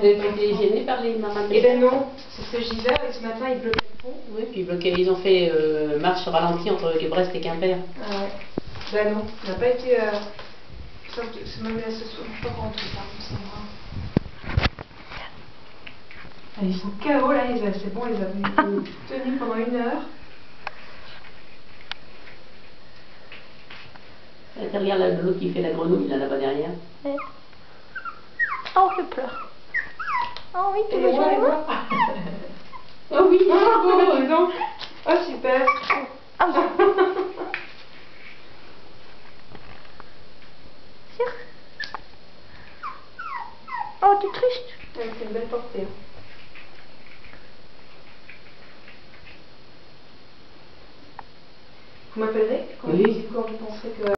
Vous n'avez pas été gêné par les mamans? Eh ben non, c'est ce que je disais, ce matin ils bloquaient le pont. Oui, puis ils ont fait marche ralentie entre Brest et Quimper. Ah ouais. Ben non, on n'a pas été... c'est même ce soir, je sais pas rentrer par contre, ça va. Ils sont KO là, c'est bon, ils avaient tenu pendant 1 heure. Regarde l'autre qui fait la grenouille là-bas derrière. Ouais. Oh, je pleure. Oh oui, tu veux jouer? Oh oui, dis donc. Oh super. Ah bon. Sûr? Oh, t'es triste? Ouais, c'est une belle portée. Vous m'appellerez quand vous pensez que...